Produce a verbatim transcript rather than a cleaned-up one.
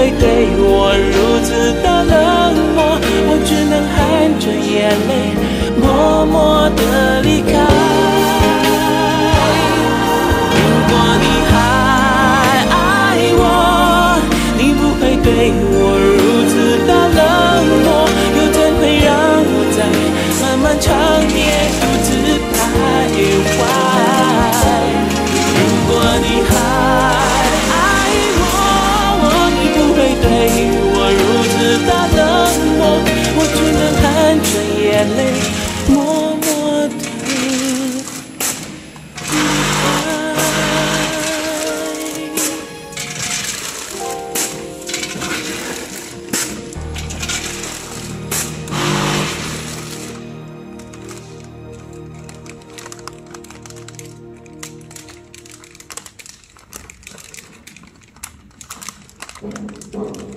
会对我如此的冷漠，我只能含着眼泪默默地离开。如果你还爱我，你不会对我如此的冷漠，又怎会让我在漫漫长夜独自徘徊？如果你还爱我，你不会对我如此的冷漠，我只能含着眼泪默默地离开。